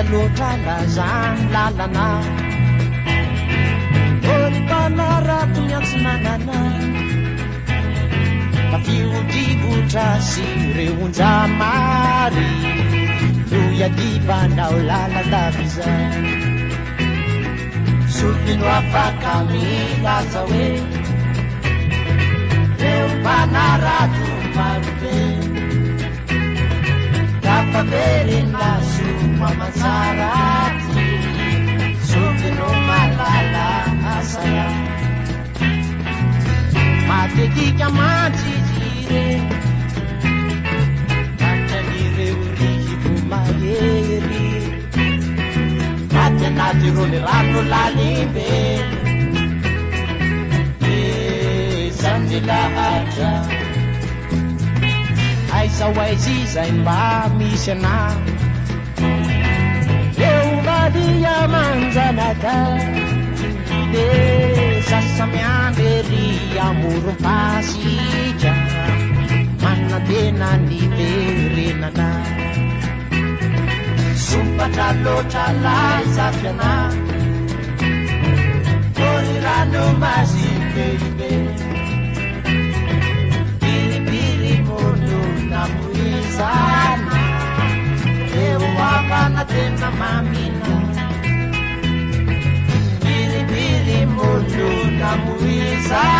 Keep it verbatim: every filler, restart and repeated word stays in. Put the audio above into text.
loatra lazany lalana onipanarato miantsinanana mafiodrivotra sy reonja mary no iadibandao laladavizay sofino afaka milaza hoe reo mpanarato marobe kafaverinaso mamansaraty sofino malala asaya matetika manjijire matanireo rivo mahery matyanatirony rano lalimbe ezany lahatra aizao aizy zay mba misy ana eo valia manjanaka de sasamiandery amorom-pasitra manatena ny verenana sumpatra loatra laizafiana tory rano mazibeibe biribiri mono namoizana eo avanatena mamina biribiri mono namoizana